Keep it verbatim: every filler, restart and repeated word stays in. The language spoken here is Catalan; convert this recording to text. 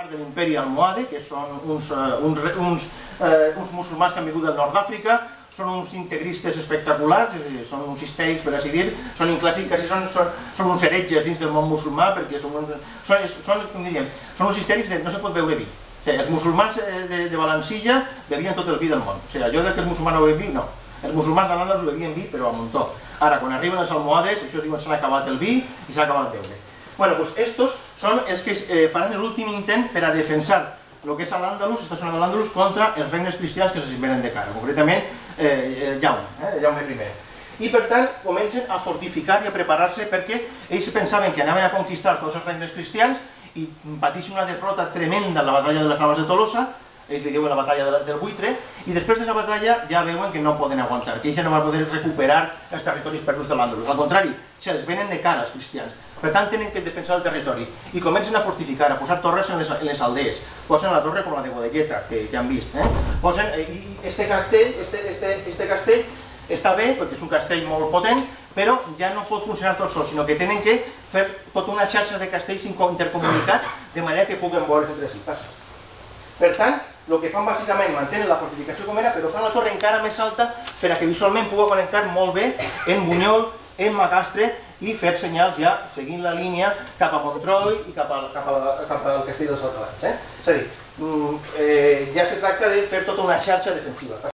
part de l'imperi almohade, que són uns, uns, uns, eh, uns musulmans que han vingut del nord d'Àfrica, són uns integristes espectaculars, són uns histèrics, per així dir, són inclàssics, quasi són, són, són uns heretges dins del món musulmà, perquè són, són, són, com diríem, són uns histèrics de no se pot beure vi. O sigui, els musulmans de, de Valencilla bevien tot el vi del món. O sigui, allò que els musulmans no beuen vi, no. Els musulmans d'Al-Àndalus bevien vi, però a muntó. Ara, quan arriben els almohades, això diuen s'ha acabat el vi i s'ha acabat beure. Bueno, doncs estos són els que eh, faran l'últim intent per a defensar el que és l'Àndalus, esta zona de l'Àndalus, contra els regnes cristians que se'ls venen de cara, concretament eh, Jaume, eh, Jaume primer. I per tant comencen a fortificar i a preparar-se perquè ells pensaven que anaven a conquistar tots els regnes cristians i patissin una derrota tremenda en la batalla de les Naves de Tolosa, ells li diuen la batalla del Buitre, i després de la batalla ja veuen que no poden aguantar, que ells ja no van poder recuperar els territoris perduts de l'Àndalus. Al contrari, se'ls venen de cara els cristians. Per tant, tenen que defensar el territori i comencen a fortificar, a posar torres en les, en les aldees. Posen la torre com la de Godelleta, que ja han vist. Eh? Posen, i este castell, este, este, este castell està bé, perquè és un castell molt potent, però ja no pot funcionar tot sol, sinó que tenen que fer tota una xarxa de castells intercomunicats de manera que puguen veure's entre si. Per tant, el que fan bàsicament mantenen la fortificació com era, però fan la torre encara més alta per a que visualment pugui connectar molt bé en Bunyol, en Macastre i fer senyals ja seguint la línia cap a Montroi i cap, a, cap, a, cap al castell dels Alcalans. Eh? És a dir, eh, ja se tracta de fer tota una xarxa defensiva.